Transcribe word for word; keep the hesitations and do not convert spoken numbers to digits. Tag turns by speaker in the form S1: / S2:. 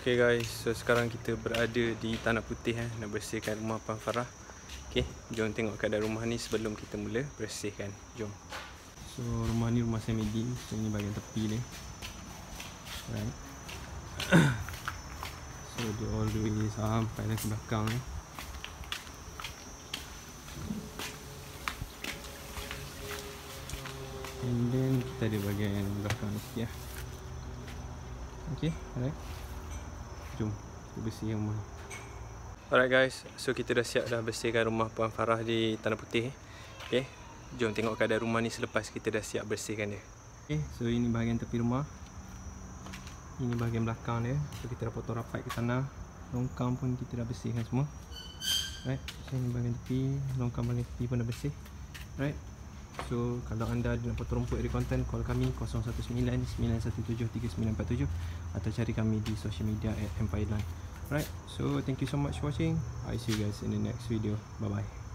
S1: Okay guys, so sekarang kita berada di Tanah Putih eh, nak bersihkan rumah Puan Farah. Okay, jom tengok keadaan rumah ni sebelum kita mula bersihkan. Jom. So rumah ni rumah semi-D. So ini bahagian tepi ni. Right. So dia all the way sampai ke belakang ni. And then kita ada bahagian belakang sikit lah. Okay, alright. Jom kita bersih rumah. Alright guys, so kita dah siap dah bersihkan rumah Puan Farah di Tanah Putih. Okay, jom tengok keadaan rumah ni selepas kita dah siap bersihkan dia. Okay, so ini bahagian tepi rumah. Ini bahagian belakang dia. So kita dah potong rapat ke sana. Longkang pun kita dah bersihkan semua. Right, so ini bahagian tepi. Longkang bahagian tepi pun dah bersih. Right. So kalau anda nak potong rumput dari konten, call kami kosong satu sembilan sembilan satu tujuh tiga sembilan empat tujuh atau cari kami di social media at Empire Land. Right, so thank you so much for watching. I see you guys in the next video. Bye bye.